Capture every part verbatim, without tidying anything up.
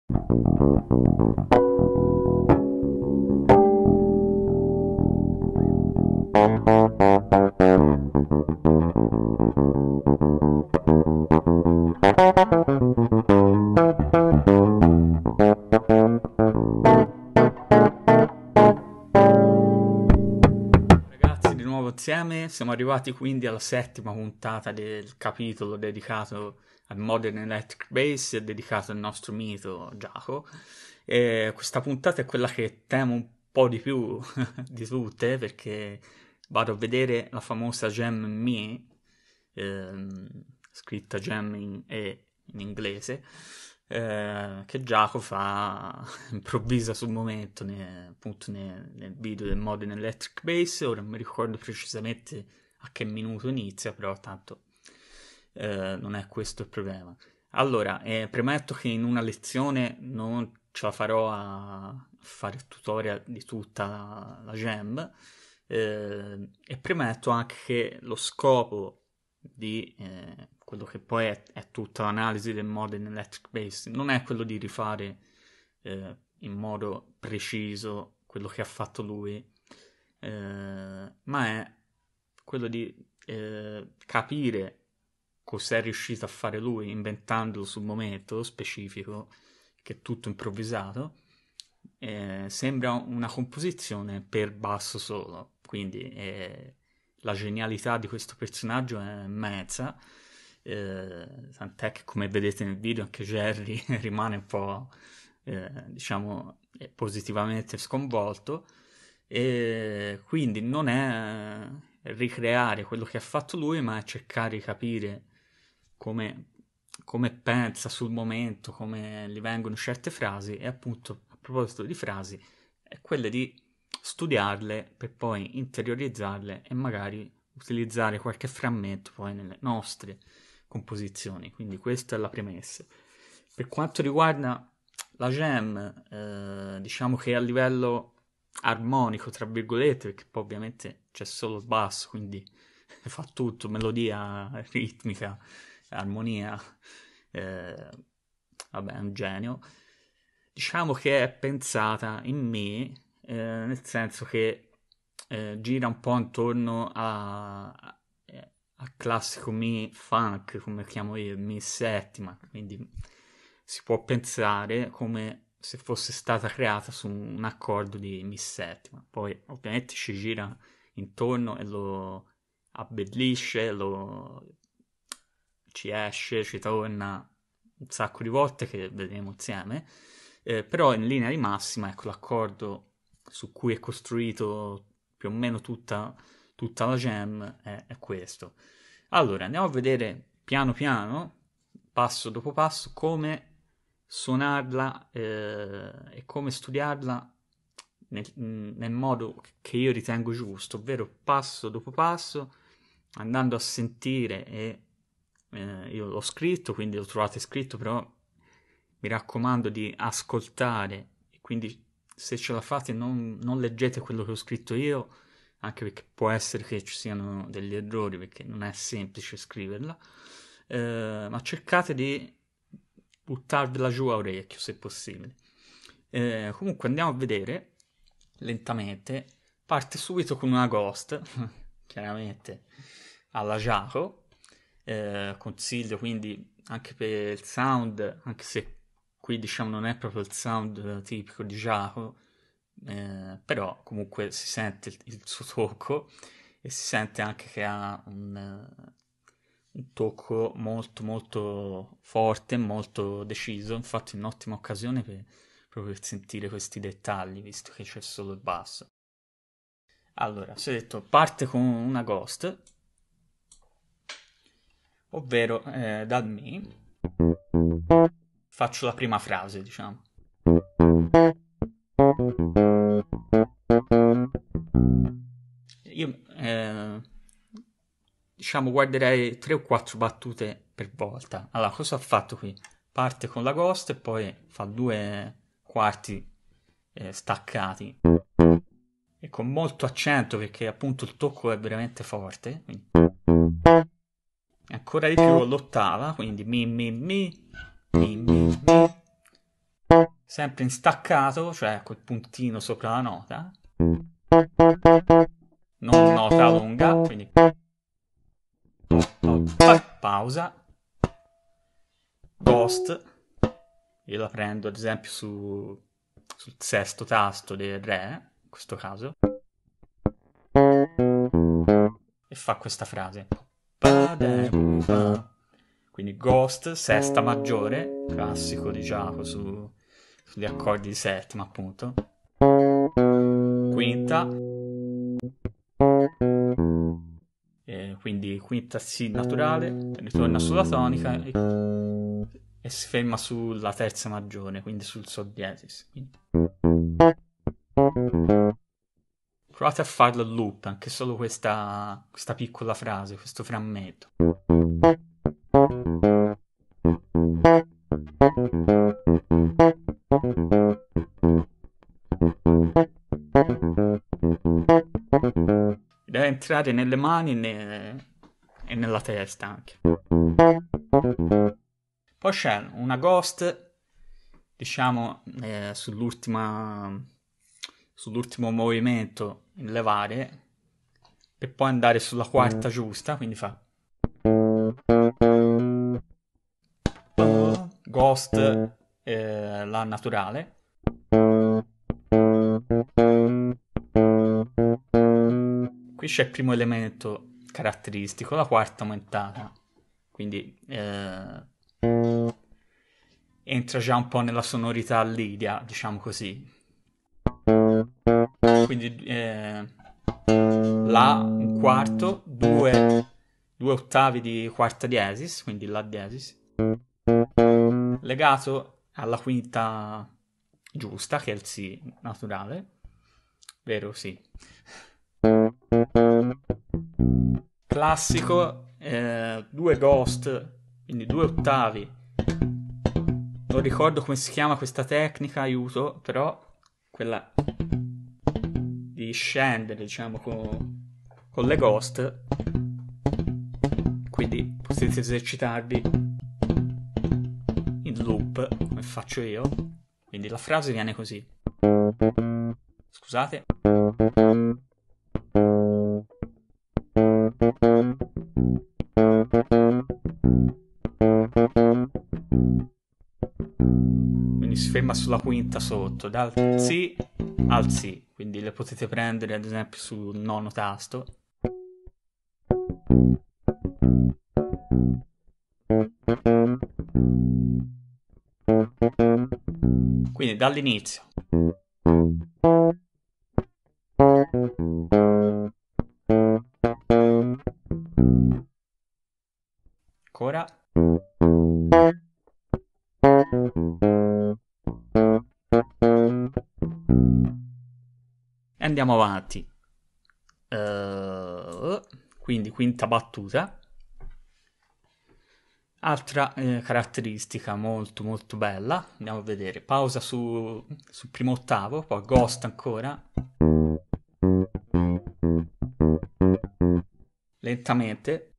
Ragazzi, di nuovo insieme, siamo arrivati quindi alla settima puntata del capitolo dedicato al Modern Electric Bass e dedicato al nostro mito Giacomo. E questa puntata è quella che temo un po' di più di tutte perché vado a vedere la famosa Gem Me, ehm, scritta Gem in, E in inglese, eh, che Giacomo fa improvvisa sul momento ne- appunto ne- nel video del Modern Electric Bass. Ora non mi ricordo precisamente a che minuto inizia, però tanto eh, non è questo il problema. Allora, eh, premetto che in una lezione non ce la farò a fare il tutorial di tutta la, la gem, eh, e premetto anche che lo scopo di eh, quello che poi è, è tutta l'analisi del Modern Electric Bass non è quello di rifare eh, in modo preciso quello che ha fatto lui, eh, ma è quello di eh, capire cos'è riuscito a fare lui inventandolo sul momento specifico, che è tutto improvvisato. Eh, sembra una composizione per basso solo, quindi eh, la genialità di questo personaggio è immensa, eh, tant'è che come vedete nel video anche Jerry rimane un po' eh, diciamo eh, positivamente sconvolto, e quindi non è ricreare quello che ha fatto lui, ma è cercare di capire come, come pensa sul momento, come gli vengono certe frasi, e appunto a proposito di frasi, è quelle di studiarle per poi interiorizzarle e magari utilizzare qualche frammento poi nelle nostre composizioni. Quindi questa è la premessa. Per quanto riguarda la jam, eh, diciamo che a livello armonico, tra virgolette, perché poi ovviamente c'è solo il basso, quindi fa tutto, melodia, ritmica, armonia, eh, vabbè, è un genio. Diciamo che è pensata in me, eh, nel senso che eh, gira un po' intorno a, a- eh, al classico Mi funk, come chiamo io, Mi settima, quindi si può pensare come se fosse stata creata su un accordo di Mi settima. Poi ovviamente ci gira intorno e lo abbellisce, lo ci esce, ci torna un sacco di volte che vedremo insieme, eh, però in linea di massima, ecco, l'accordo su cui è costruito più o meno tutta, tutta la jam è, è questo. Allora, andiamo a vedere piano piano, passo dopo passo, come suonarla eh, e come studiarla nel, nel modo che io ritengo giusto, ovvero passo dopo passo, andando a sentire e eh, io l'ho scritto, quindi lo trovate scritto, però mi raccomando di ascoltare, e quindi se ce la fate non, non leggete quello che ho scritto io, anche perché può essere che ci siano degli errori, perché non è semplice scriverla, eh, ma cercate di buttarvela giù a orecchio se possibile. Eh, comunque andiamo a vedere lentamente. Parte subito con una ghost, chiaramente alla Jaco. Eh, consiglio quindi anche per il sound, anche se qui diciamo non è proprio il sound eh, tipico di Jaco, eh, però comunque si sente il, il suo tocco e si sente anche che ha un, eh, un tocco molto molto forte, molto deciso. Infatti è un'ottima occasione per, proprio per sentire questi dettagli, visto che c'è solo il basso. Allora, si è detto, parte con una ghost, ovvero eh, dal Mi. Faccio la prima frase, diciamo. Io, eh, diciamo, guarderei tre o quattro battute per volta. Allora, cosa ha fatto qui? Parte con la ghost e poi fa due quarti eh, staccati e con molto accento perché appunto il tocco è veramente forte. Quindi ancora di più l'ottava, quindi mi mi mi mi mi mi. sempre in staccato, cioè col puntino sopra la nota, non nota lunga, quindi pausa, ghost, io la prendo ad esempio su, sul sesto tasto del re, in questo caso, e fa questa frase. Quindi ghost, sesta maggiore, classico di Giacomo su, sugli accordi di settima appunto, quinta, e quindi quinta Si naturale, ritorna sulla tonica e, e si ferma sulla terza maggiore, quindi sul Sol diesis. Quindi provate a farlo a loop, anche solo questa, questa piccola frase, questo frammento. Deve entrare nelle mani e, ne... e nella testa anche. Poi c'è una ghost, diciamo, eh, sull'ultima, sull'ultimo movimento in levare, per poi andare sulla quarta giusta, quindi fa ghost, eh, la naturale, qui c'è il primo elemento caratteristico, la quarta aumentata, quindi eh, entra già un po' nella sonorità lidia, diciamo così. Quindi eh, La un quarto, due, due ottavi di quarta diesis, quindi La diesis, legato alla quinta giusta, che è il Si naturale, vero? Sì. Classico, eh, due ghost, quindi due ottavi. Non ricordo come si chiama questa tecnica, aiuto, però quella di scendere, diciamo, con, con le ghost. Quindi potete esercitarvi in loop, come faccio io. Quindi la frase viene così. Scusate. Quindi si ferma sulla quinta sotto, dal Si al Si, quindi le potete prendere ad esempio sul nono tasto. Quindi dall'inizio. Ancora. E andiamo avanti. Uh, quindi quinta battuta. Altra eh, caratteristica molto molto bella, andiamo a vedere, pausa su, sul primo ottavo, poi ghost ancora, lentamente,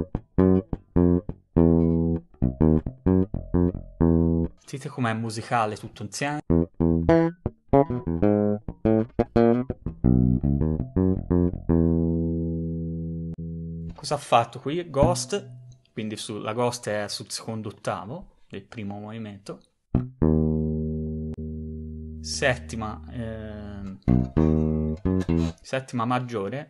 sentite com'è musicale tutto insieme. Cosa ha fatto qui? Ghost, quindi su, la ghost è sul secondo ottavo del primo movimento, settima, eh, settima maggiore,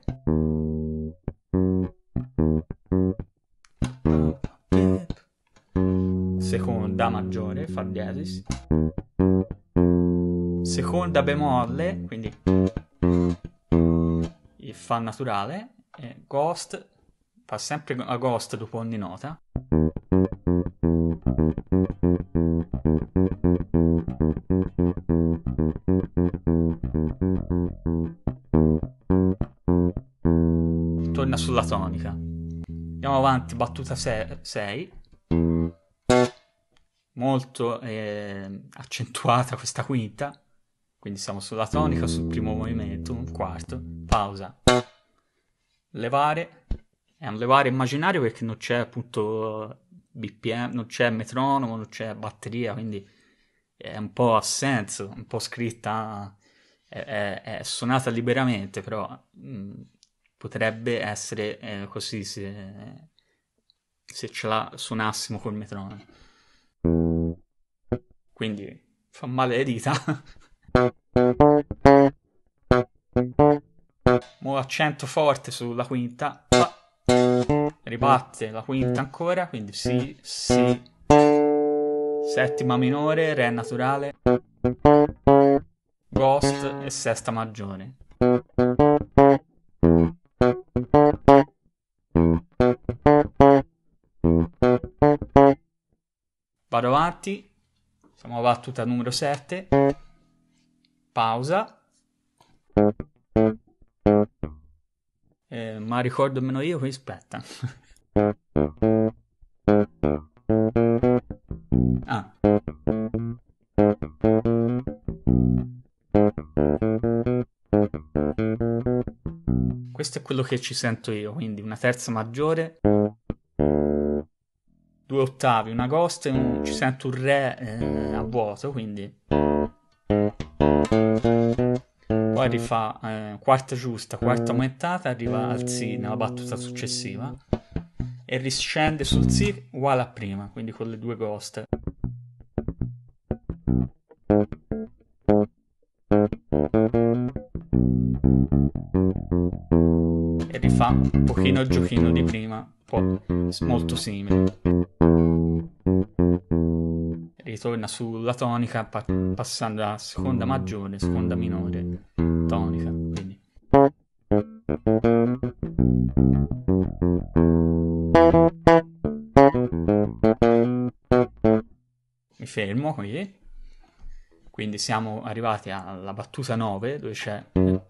seconda maggiore, Fa diesis, seconda bemolle, quindi il Fa naturale, e ghost, fa sempre a ghost dopo ogni nota. Torna sulla tonica. Andiamo avanti, battuta sei. Molto eh, accentuata questa quinta. Quindi siamo sulla tonica, sul primo movimento, un quarto, pausa. Levare. È un levare immaginario perché non c'è appunto B P M, non c'è metronomo, non c'è batteria, quindi è un po' a senso, un po' scritta, è, è- è suonata liberamente, però mh, potrebbe essere eh, così se, se ce la suonassimo col metronomo. Quindi fa male le dita. Mo accento forte sulla quinta. Pa. Ribatte la quinta ancora, quindi si, si. Settima minore, re naturale, ghost e sesta maggiore. Vado avanti, siamo a battuta numero sette, pausa, eh, ma ricordo meno io, quindi aspetta. Ah. Questo è quello che ci sento io, quindi una terza maggiore, due ottavi, una ghost e un, ci sento un re eh, a vuoto, quindi poi rifà eh, quarta giusta, quarta aumentata, arriva al si nella battuta successiva e riscende sul si uguale a prima, quindi con le due ghost. E rifà un pochino il giochino di prima, un po' molto simile. Ritorna sulla tonica pa- passando da seconda maggiore, seconda minore, tonica, quindi. Mi fermo qui. Quindi siamo arrivati alla battuta nove, dove c'è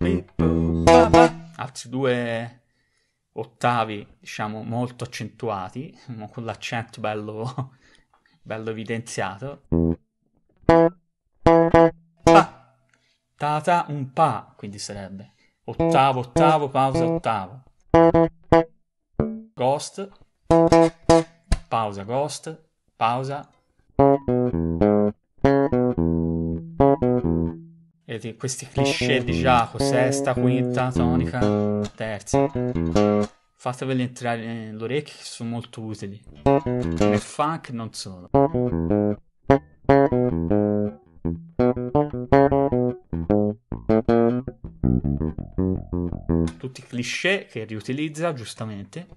altri due ottavi, diciamo, molto accentuati, con l'accento bello, bello evidenziato. Pa, ta, ta, un pa, quindi sarebbe ottavo, ottavo, pausa, ottavo. Ghost, pausa, ghost, pausa. Vedete questi cliché di Giacomo, sesta, quinta, tonica, terza. Fateveli entrare nell'orecchio che sono molto utili. Nel funk non solo. Tutti cliché che riutilizza giustamente.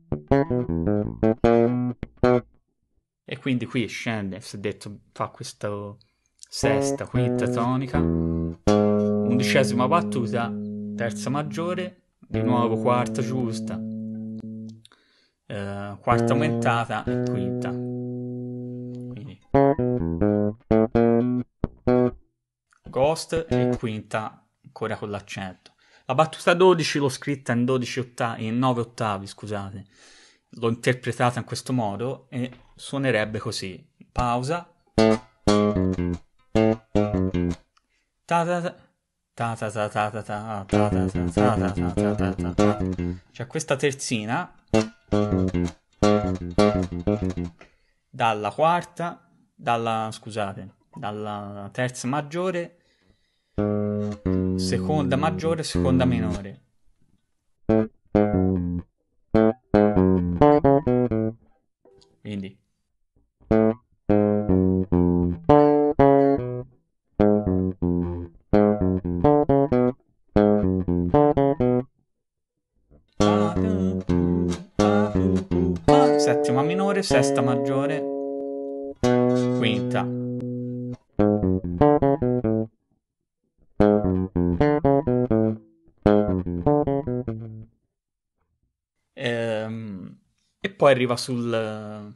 E quindi qui scende, si è detto, fa questa sesta, quinta tonica, undicesima battuta, terza maggiore, di nuovo quarta giusta, eh, quarta aumentata e quinta. Quindi ghost e quinta ancora con l'accento. La battuta dodici l'ho scritta in dodici ottavi, in nove ottavi, scusate. L'ho interpretata in questo modo e suonerebbe così. Pausa. C'è questa terzina dalla quarta, dalla, scusate, dalla terza maggiore, seconda maggiore, seconda minore. Quindi settima minore, sesta maggiore, quinta. Ehm, e poi arriva sul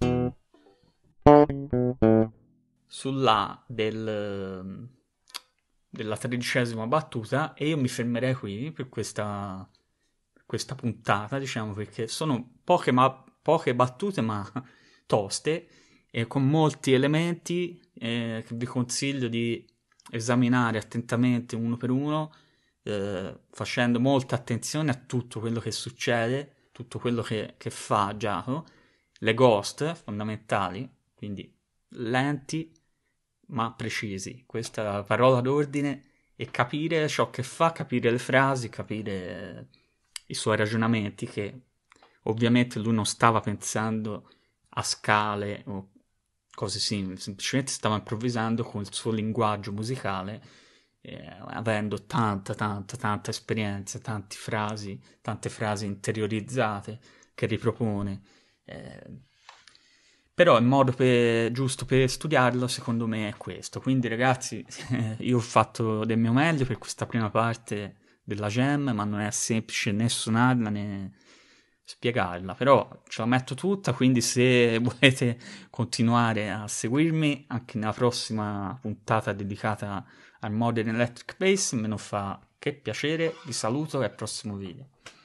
sulla del della tredicesima battuta e io mi fermerei qui per questa per questa puntata, diciamo, perché sono poche, ma, poche battute ma toste e con molti elementi eh, che vi consiglio di esaminare attentamente uno per uno, eh, facendo molta attenzione a tutto quello che succede, tutto quello che, che fa Giacomo, le ghost fondamentali, quindi lenti, ma precisi. Questa è la parola d'ordine, e capire ciò che fa, capire le frasi, capire i suoi ragionamenti, che ovviamente lui non stava pensando a scale o cose simili, semplicemente stava improvvisando con il suo linguaggio musicale, eh, avendo tanta, tanta, tanta esperienza, tante frasi, tante frasi interiorizzate che ripropone. Eh, però il modo per, giusto per studiarlo, secondo me, è questo. Quindi, ragazzi, io ho fatto del mio meglio per questa prima parte della jam, ma non è semplice né suonarla né spiegarla, però ce la metto tutta, quindi se volete continuare a seguirmi anche nella prossima puntata dedicata al Modern Electric Bass, me lo fa che piacere, vi saluto e al prossimo video.